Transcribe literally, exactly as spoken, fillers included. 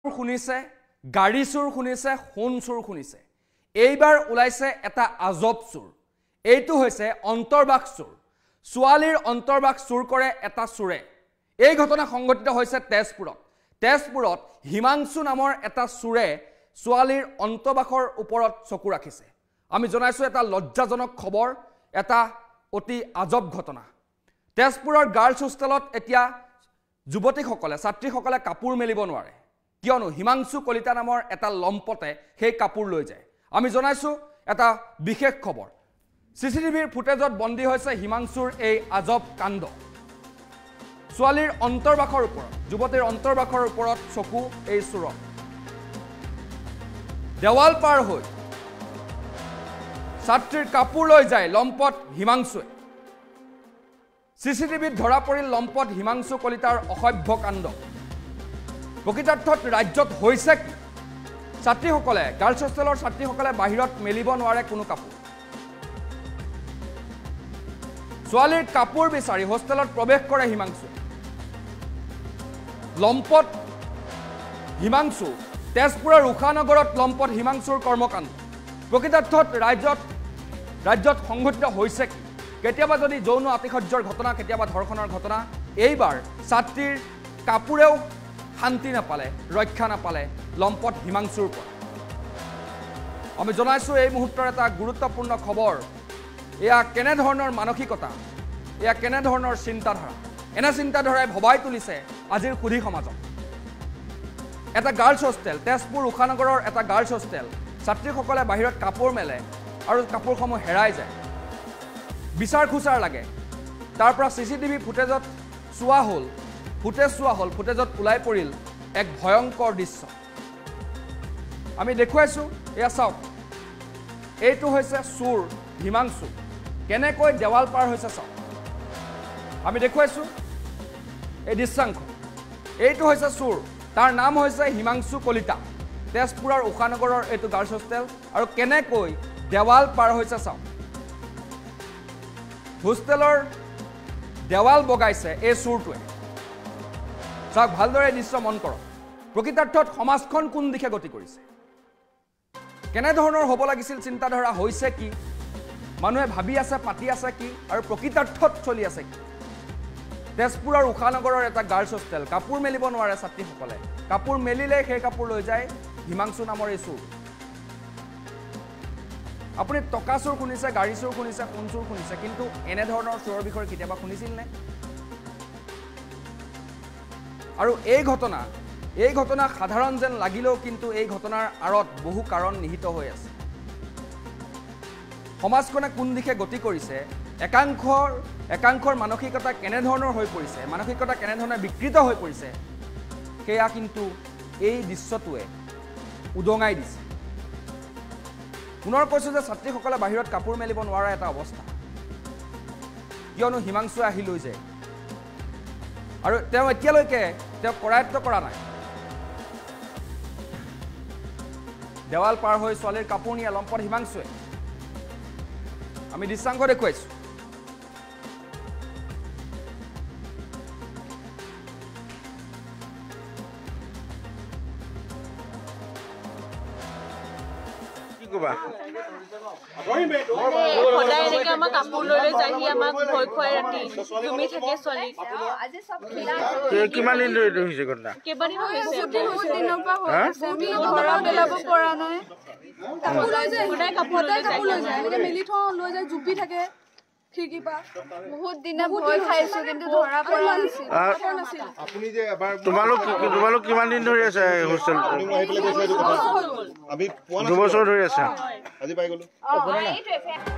শুনিছে গাড়ী চুৰ শুনিছে সোণ চুৰ শুনিছে এইবাৰ ওলাইছে এটা আজব চুৰ এইটো হৈছে অন্তৰ্বাস চুৰ ছোৱালীৰ অন্তৰ্বাস চুৰ কৰে এটা চুৰে এই ঘটনা সংঘটিত হৈছে তেজপুৰত তেজপুৰত হিমাংশু নামৰ এটা চুৰে ছোৱালীৰ অন্তৰ্বাসৰ ওপৰত চকু ৰাখিছে আমি জনাইছো এটা লজ্জাজনক খবৰ এটা অতি আজব ঘটনা তেজপুৰৰ গাৰ্লছ হোষ্টেলত এতিয়া যুৱতীসকলে ছাত্ৰীসকলে কাপোৰ মেলিব নোৱাৰে কিয়নো হিমাংশু কলিতা নামৰ এটা লম্পতে সেই কাপোৰ লৈ যায় আমি জনাইছো এটা বিশেষ খবৰ সিসিটিভিৰ ফুটেজত বন্দী হৈছে হিমাংশুৰ এই আজব কাণ্ড ছোৱালীৰ অন্তৰ্বাসৰ ওপৰত যুৱতীৰ অন্তৰ্বাসৰ ওপৰত চকু এই চুৰৰ দেৱাল পাৰ হৈ ছাত্ৰীৰ কাপোৰ লৈ যায় লম্পট হিমাংশুৱে সিসিটিভিত ধৰা পৰিল লম্পট হিমাংশু কলিতাৰ অসভ্য কাণ্ড প্ৰকৃতাৰ্থত ৰাজ্যত হৈছে কি ছাত্ৰীসকলে গাৰ্লছ হোষ্টেলৰ ছাত্ৰীসকলে বাহিৰত মেলিব নোৱাৰে কোনো কাপোৰ ছোৱালীৰ কাপোৰ বিচাৰি হোষ্টেলত প্ৰৱেশ কৰে হিমাংশু লম্পট হিমাংশু তেজপুৰৰ উষানগৰত লম্পট হিমাংশুৰ কৰ্মকাণ্ড প্ৰকৃতাৰ্থত ৰাজ্যত ৰাজ্যত সংঘটিত হৈছে কি কেতিয়াবা যদি যৌন আতিশয্যৰ ঘটনা কেতিয়াবা ধৰ্ষণৰ ঘটনা এইবাৰ ছাত্ৰীৰ কাপোৰেও শান্তি নাপালে ৰক্ষা নাপালে লম্পট হিমাংশুৰ পৰা আমি জনাইছো এই মুহূৰ্তৰ এটা গুৰুত্বপূৰ্ণ খবৰ এয়া কেনে ধৰণৰ মানসিকতা এয়া কেনে ধৰণৰ চিন্তাধাৰা এনে চিন্তাধাৰাই ভবাই তুলিছে আজিৰ সুধী সমাজক এটা গাৰ্লছ হোষ্টেল তেজপুৰ উষানগৰৰ এটা গাৰ্লছ হোষ্টেল ছাত্ৰীসকলে বাহিৰত কাপোৰ মেলে আৰু কাপোৰসমূহ হেৰাই যায় বিচাৰ খুচাৰ লাগে তাৰ পৰা সিসিটিভি ফুটেজত চোৱা হ'ল ফুটেজ চোৱা হ'ল ফুটেজত ওলাই পৰিল এক ভয়ংকৰ দৃশ্য আমি দেখুৱাইছো এয়া চাওক এইটো হৈছে চুৰ হিমাংশু কেনেকৈ দেৱাল পাৰ হৈছে চাওক আমি দেখুৱাইছো এই দৃশ্যাংশ এইটো হৈছে চুৰ তাৰ নাম হৈছে হিমাংশু কলিতা তেজপুৰৰ উষানগৰৰ এইটো গাৰ্লছ হোষ্টেল আৰু কেনেকৈ দেৱাল পাৰ হৈছে চাওক হোষ্টেলৰ দেৱাল বগাইছে এই চুৰটোৱে চাওক ভালদৰে দৃশ্য মন কৰক প্ৰকৃতাৰ্থত সমাজখন কোন দিশে গতি কৰিছে কেনে ধৰণৰ হ'ব লাগিছিল চিন্তাধাৰা হৈছে কি মানুহে ভাবি আছে পাতি আছে কি আৰু প্ৰকৃতাৰ্থত চলি আছে কি তেজপুৰৰ উষানগৰৰ এটা গাৰ্লছ হোষ্টেল কাপোৰ মেলিব নোৱাৰে ছাত্ৰীসকলে কাপোৰ মেলিলে সেই কাপোৰ লৈ যায় হিমাংশু নামৰ এই চুৰ আপুনি টকা চুৰ শুনিছে গাড়ী চুৰ শুনিছে সোণ চুৰ শুনিছে কিন্তু এনে ধৰণৰ চুৰৰ বিষয়ে কেতিয়াবা শুনিছিল নে আৰু এই ঘটনা এই ঘটনা সাধাৰণ যেন লাগিলেও কিন্তু এই ঘটনাৰ আঁৰত বহু কাৰণ নিহিত হৈ আছে সমাজখনে কোন দিশে গতি কৰিছে একাংশৰ একাংশৰ মানসিকতা কেনে ধৰণৰ হৈ পৰিছে মানসিকতা কেনে ধৰণে বিকৃত হৈ পৰিছে সেয়া কিন্তু এই দৃশ্যটোৱে উদঙাই দিছে পুনৰ কৈছো যে ছাত্ৰীসকলে বাহিৰত কাপোৰ মেলিব নোৱাৰা এটা অৱস্থা কিয়নো হিমাংশুৱে আহি লৈ যায় আৰু তেওঁ এতিয়ালৈকে তেওঁ কৰায়ত্ব কৰা নাই দেৱাল পাৰ হৈ ছোৱালীৰ কাপোৰ নিয়া লম্পট হিমাংশুৱে আমি দৃশ্যাংশ দেখুৱাইছো সদায় এনেকে আমাক কাপোৰ লৈ লৈ যায়হি আমাক ভয় খুৱাই ৰাতি জুমি থাকে ছোৱালী কিমান দিন ধৰি হৈছে ঘটনা কেইবাদিনো হৈছে ধৰা পেলাব পৰা নাই সদায় কাপোৰ লৈ যায় এনেকে মেলি থওঁ লৈ যায় জুপি থাকে খিৰিকী পৰা বহুত দিনে ভয় খাইছো কিন্তু ধৰা পৰা নাছিল তোমালোক তোমালোক কিমান দিন ধৰি আছে হোষ্টেল দুবছৰ ধৰি আছে আজি পাই গলো